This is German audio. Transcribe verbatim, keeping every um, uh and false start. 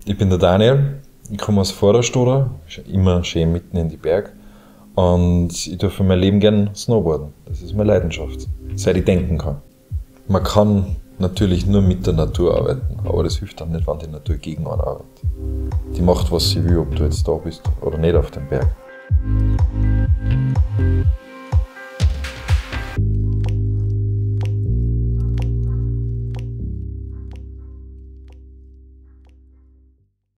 Ich bin der Daniel, ich komme aus Vorderstoder, immer schön mitten in die Berge. Und ich tue für mein Leben gern Snowboarden. Das ist meine Leidenschaft, seit ich denken kann. Man kann natürlich nur mit der Natur arbeiten, aber das hilft dann nicht, wenn die Natur gegen einen arbeitet. Die macht, was sie will, ob du jetzt da bist oder nicht auf dem Berg.